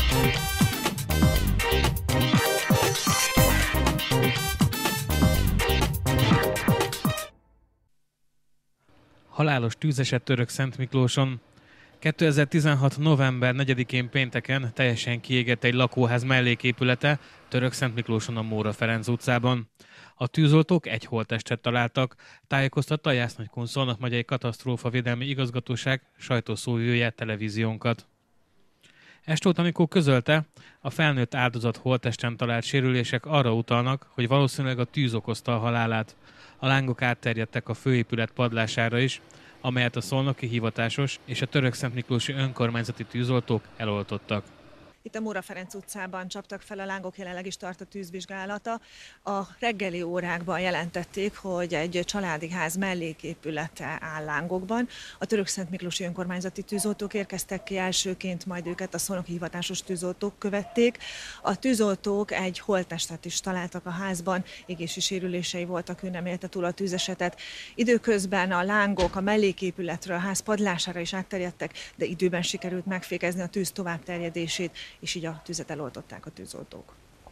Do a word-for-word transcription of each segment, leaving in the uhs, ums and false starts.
Halálos tűzeset Törökszentmiklóson. kétezer-tizenhat. november negyedikén pénteken teljesen kiégett egy lakóház melléképülete Törökszentmiklóson a Móra Ferenc utcában. A tűzoltók egy holttestet találtak, tájékoztatta a Jász-Nagykun-Szolnok-megyei katasztrófavédelmi igazgatóság sajtószóvivője televíziónkat. Estót, amikor közölte, a felnőtt áldozat holttesten talált sérülések arra utalnak, hogy valószínűleg a tűz okozta a halálát. A lángok átterjedtek a főépület padlására is, amelyet a szolnoki hivatásos és a törökszentmiklósi önkormányzati tűzoltók eloltottak. Itt a Móra Ferenc utcában csaptak fel a lángok, jelenleg is tart a tűzvizsgálata. A reggeli órákban jelentették, hogy egy családi ház melléképülete áll lángokban. A törökszentmiklósi önkormányzati tűzoltók érkeztek ki elsőként, majd őket a szolnoki hivatásos tűzoltók követték. A tűzoltók egy holttestet is találtak a házban, égési sérülései voltak, ő nem élte túl a tűzesetet. Időközben a lángok a melléképületről a ház padlására is átterjedtek, de időben sikerült megfékezni a tűz továbbterjedését, és így a tüzet eloltották a tűzoltók.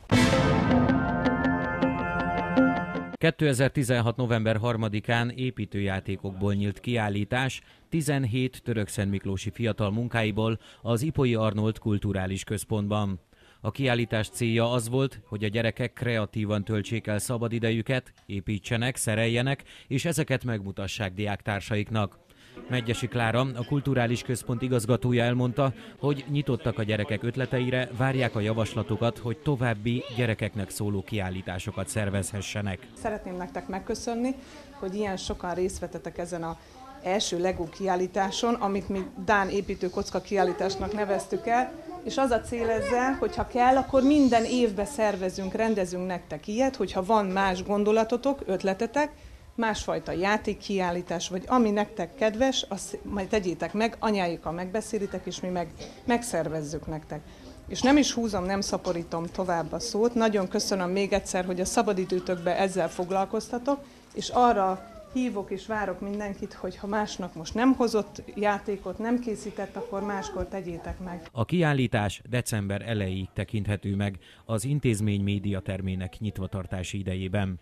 kétezer-tizenhat. november harmadikán építőjátékokból nyílt kiállítás tizenhét törökszentmiklósi fiatal munkáiból az Ipolyi Arnold Kulturális Központban. A kiállítás célja az volt, hogy a gyerekek kreatívan töltsék el szabadidejüket, építsenek, szereljenek, és ezeket megmutassák diáktársaiknak. Medgyessy Klára, a Kulturális Központ igazgatója elmondta, hogy nyitottak a gyerekek ötleteire, várják a javaslatokat, hogy további gyerekeknek szóló kiállításokat szervezhessenek. Szeretném nektek megköszönni, hogy ilyen sokan részt vettetek ezen az első Lego kiállításon, amit mi Dán építőkocka kiállításnak neveztük el, és az a cél ezzel, hogy ha kell, akkor minden évben szervezünk, rendezünk nektek ilyet, hogyha van más gondolatotok, ötletetek, másfajta játékkiállítás, vagy ami nektek kedves, azt majd tegyétek meg, anyáikkal megbeszélitek, és mi meg megszervezzük nektek. És nem is húzom, nem szaporítom tovább a szót. Nagyon köszönöm még egyszer, hogy a szabadidőtökben ezzel foglalkoztatok, és arra hívok és várok mindenkit, hogy ha másnak most nem hozott játékot, nem készített, akkor máskor tegyétek meg. A kiállítás december elejéig tekinthető meg az intézmény médiatermének nyitvatartási idejében.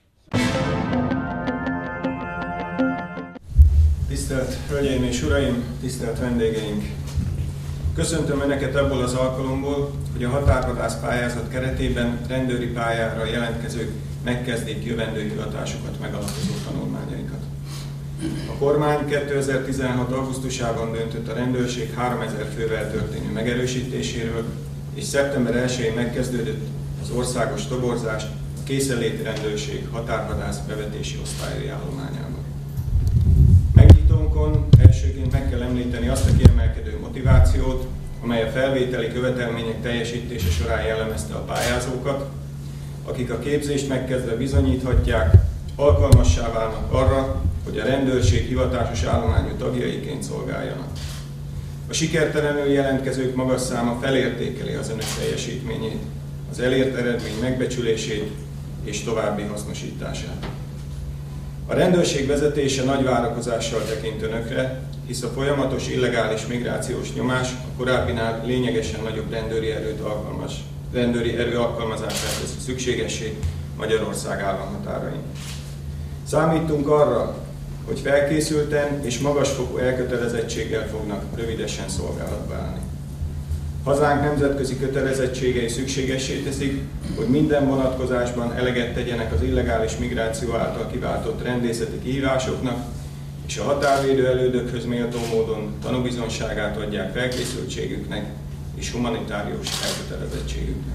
Tisztelt Hölgyeim és Uraim, tisztelt vendégeink! Köszöntöm Önöket abból az alkalomból, hogy a határvadász pályázat keretében rendőri pályára jelentkezők megkezdik jövendő hivatásukat megalapozó tanulmányaikat. A kormány kétezer-tizenhat. augusztusában döntött a rendőrség háromezer fővel történő megerősítéséről, és szeptember elsején megkezdődött az országos toborzás a készenléti rendőrség határvadász bevetési osztályai állományában. Megnyitónkon elsőként meg kell említeni azt a kiemelkedő motivációt, amely a felvételi követelmények teljesítése során jellemezte a pályázókat, akik a képzést megkezdve bizonyíthatják, alkalmassá válnak arra, hogy a rendőrség hivatásos állományú tagjaiként szolgáljanak. A sikertelenül jelentkezők magas száma felértékeli az Önök teljesítményét, az elért eredmény megbecsülését és további hasznosítását. A rendőrség vezetése nagy várakozással tekint Önökre, hisz a folyamatos illegális migrációs nyomás a korábbinál lényegesen nagyobb rendőri erőt alkalmaz, rendőri erő alkalmazását teszi szükségessé Magyarország államhatárain. Számítunk arra, hogy felkészülten és magasfokú elkötelezettséggel fognak rövidesen szolgálatba állni. Hazánk nemzetközi kötelezettségei szükségessé teszik, hogy minden vonatkozásban eleget tegyenek az illegális migráció által kiváltott rendészeti kihívásoknak, és a határvédő elődökhöz méltó módon tanúbizonyságát adják felkészültségüknek és humanitárius elkötelezettségüknek.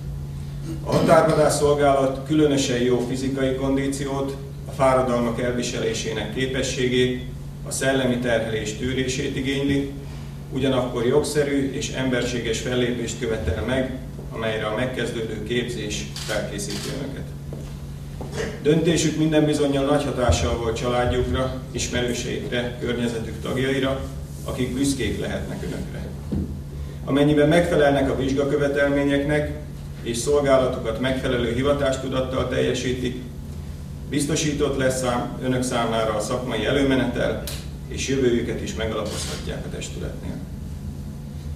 A határvadász szolgálat különösen jó fizikai kondíciót, a fáradalmak elviselésének képességét, a szellemi terhelés tűrését igényli, ugyanakkor jogszerű és emberséges fellépést követel meg, amelyre a megkezdődő képzés felkészíti Önöket. Döntésük minden bizonnyal nagy hatással volt családjukra, ismerőseikre, környezetük tagjaira, akik büszkék lehetnek Önökre. Amennyiben megfelelnek a vizsgakövetelményeknek és szolgálatukat megfelelő hivatástudattal teljesítik, biztosított lesz szám, Önök számára a szakmai előmenetel, és jövőjüket is megalapozhatják a testületnél.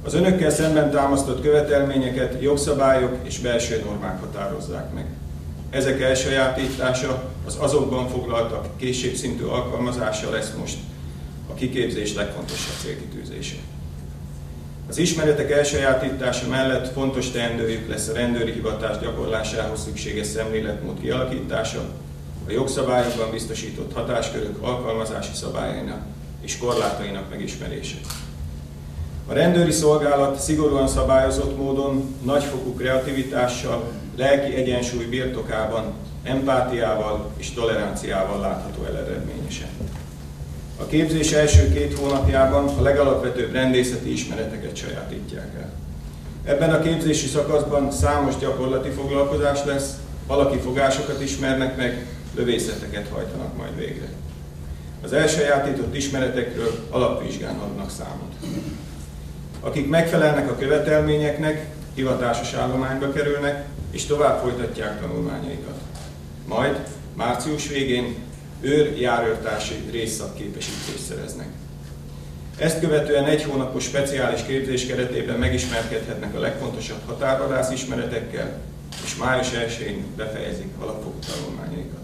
Az önökkel szemben támasztott követelményeket jogszabályok és belső normák határozzák meg. Ezek elsajátítása, az azokban foglaltak készségszintű alkalmazása lesz most a kiképzés legfontosabb célkitűzése. Az ismeretek elsajátítása mellett fontos teendőjük lesz a rendőri hivatás gyakorlásához szükséges szemléletmód kialakítása, a jogszabályokban biztosított hatáskörök alkalmazási szabályainak és korlátainak megismerése. A rendőri szolgálat szigorúan szabályozott módon, nagyfokú kreativitással, lelki egyensúly birtokában, empátiával és toleranciával látható el eredményesen. A képzés első két hónapjában a legalapvetőbb rendészeti ismereteket sajátítják el. Ebben a képzési szakaszban számos gyakorlati foglalkozás lesz, valaki fogásokat ismernek meg, lövészeteket hajtanak majd végre. Az elsajátított ismeretekről alapvizsgán adnak számot. Akik megfelelnek a követelményeknek, hivatásos állományba kerülnek, és tovább folytatják tanulmányaikat. Majd március végén őr-járőrtársi részszakképesítést szereznek. Ezt követően egy hónapos speciális képzés keretében megismerkedhetnek a legfontosabb határvadász ismeretekkel, és május elsején befejezik alapfokú tanulmányaikat.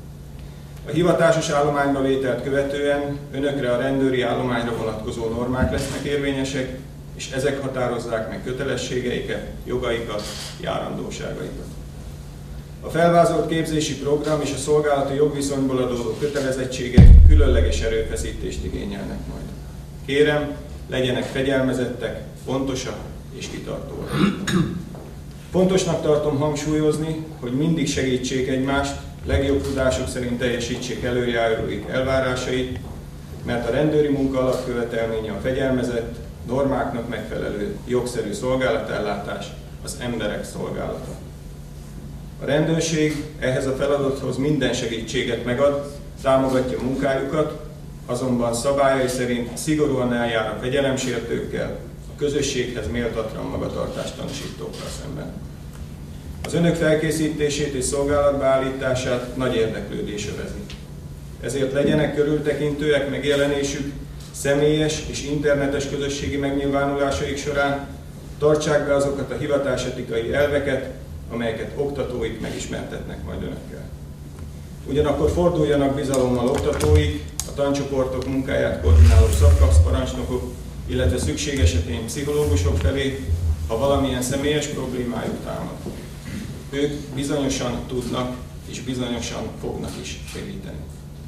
A hivatásos állományba vételt követően önökre a rendőri állományra vonatkozó normák lesznek érvényesek, és ezek határozzák meg kötelességeiket, jogaikat, járandóságaikat. A felvázolt képzési program és a szolgálati jogviszonyból adódó kötelezettségek különleges erőfeszítést igényelnek majd. Kérem, legyenek fegyelmezettek, pontosak és kitartóak. Fontosnak tartom hangsúlyozni, hogy mindig segítsék egymást, legjobb tudásuk szerint teljesítsék előjáróik elvárásait, mert a rendőri munka alapkövetelménye a fegyelmezett, normáknak megfelelő, jogszerű szolgálatellátás, az emberek szolgálata. A rendőrség ehhez a feladathoz minden segítséget megad, támogatja munkájukat, azonban szabályai szerint szigorúan eljár a fegyelemsértőkkel, a közösséghez méltatlan magatartást tanúsítókkal szemben. Az önök felkészítését és szolgálatba állítását nagy érdeklődés övezi. Ezért legyenek körültekintőek megjelenésük, személyes és internetes közösségi megnyilvánulásaik során, tartsák be azokat a hivatásetikai elveket, amelyeket oktatóik megismertetnek majd önökkel. Ugyanakkor forduljanak bizalommal oktatóik, a tancsoportok munkáját koordináló szakkapszparancsnokok, illetve szükség esetén pszichológusok felé, ha valamilyen személyes problémájuk támad. Ők bizonyosan tudnak és bizonyosan fognak is segíteni.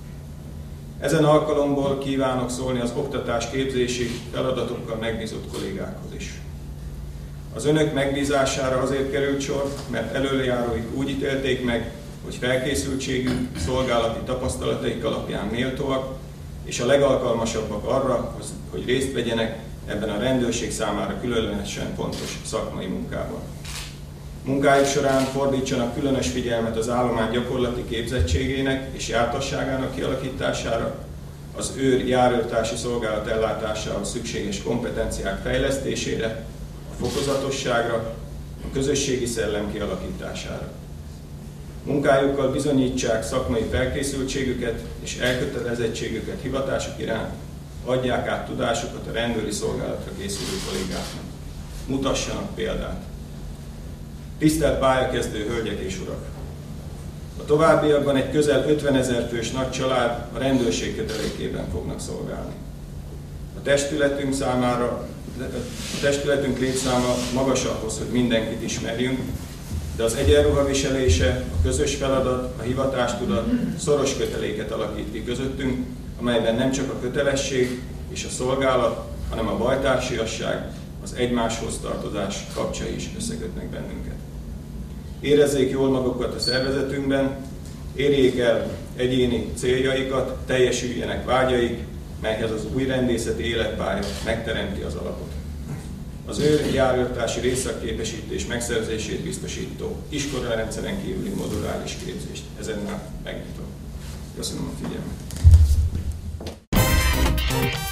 Ezen alkalomból kívánok szólni az oktatás-képzési feladatokkal megbízott kollégákhoz is. Az önök megbízására azért került sor, mert előjáróik úgy ítélték meg, hogy felkészültségük, szolgálati tapasztalataik alapján méltóak, és a legalkalmasabbak arra, hogy részt vegyenek ebben a rendőrség számára különösen fontos szakmai munkában. Munkájuk során fordítsanak különös figyelmet az állomány gyakorlati képzettségének és jártasságának kialakítására, az őr járőrtársi szolgálat ellátásához szükséges kompetenciák fejlesztésére, a fokozatosságra, a közösségi szellem kialakítására. Munkájukkal bizonyítsák szakmai felkészültségüket és elkötelezettségüket hivatásuk iránt, adják át tudásukat a rendőri szolgálatra készülő kollégáknak. Mutassanak példát. Tisztelt pályakezdő hölgyek és urak! A továbbiakban egy közel ötvenezer fős nagy család a rendőrség kötelékében fognak szolgálni. A testületünk számára, a testületünk létszáma magas ahhoz, hogy mindenkit ismerjünk, de az egyenruha viselése, a közös feladat, a hivatástudat szoros köteléket alakít ki közöttünk, amelyben nem csak a kötelesség és a szolgálat, hanem a bajtársiasság, az egymáshoz tartozás kapcsai is összekötnek bennünket. Érezzék jól magukat a szervezetünkben, érjék el egyéni céljaikat, teljesüljenek vágyaik, melyhez az új rendészeti életpálya megteremti az alapot. Az őr járőrtársi részszakképesítés megszerzését biztosító iskolarendszeren kívüli moduláris képzést ezennel megnyitom. Köszönöm a figyelmet!